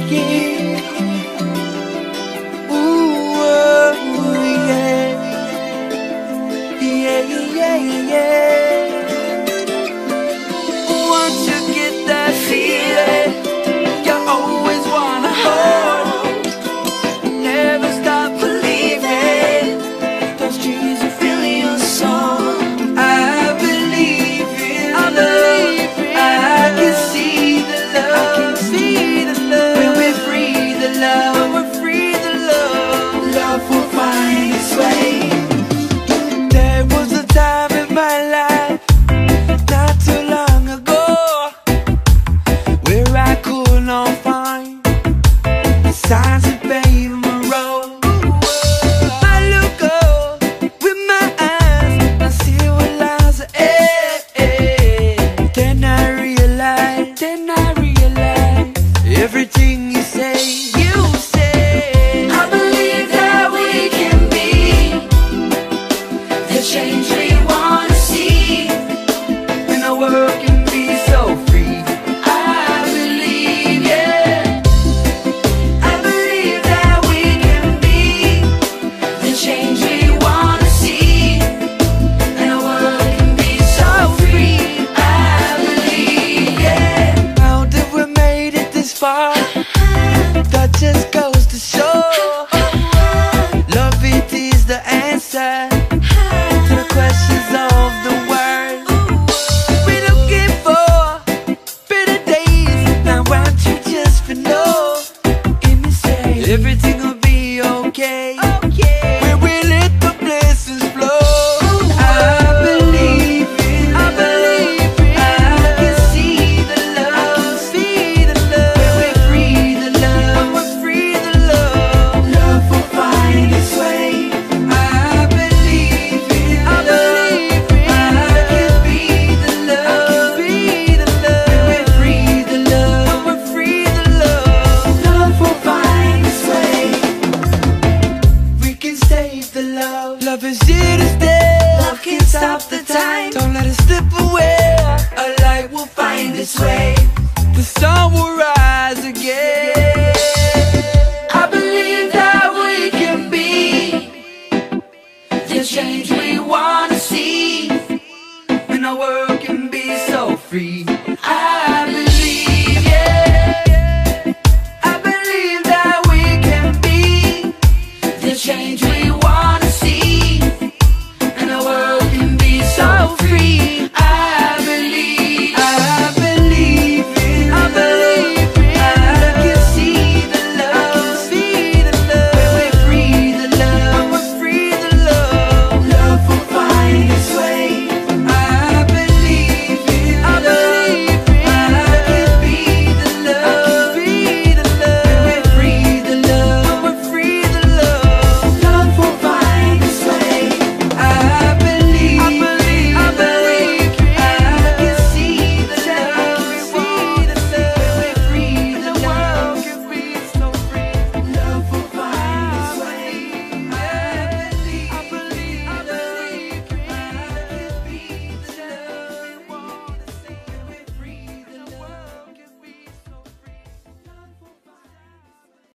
yeah. Ooh, oh, yeah. Yeah, yeah, yeah. Once you get that feeling, you always wanna hold. Never stop believing. Those dreams are filling your soul. I believe in love. I can see the love. When we free the love, love will find its way. There was a time in my life, not too long ago, where I could not find the signs that pave my road. I look up with my eyes, I see what lies ahead. Then I realize everything you say, I believe that we can be the change we wanna see, and the world can be so free. I believe, yeah. I believe that we can be the change we wanna see, and the world can be so free. I believe, yeah. How did we made it this far? That just goes to show love, it is the answer to the questions of the world. We're looking for better days. Now won't you just know, give me say everything will be okay when we let the blessings flow. I believe in love. I can see the love. When we free the love, Love will find its way. I believe in love. I can be the love. When we free the love, Love will find its way. we can save the love. Love is here to stay. Love can stop the time. Don't let it slip away. A light will find its way. The sun will rise again. I believe that we can be the change we wanna see, And the world can be so free.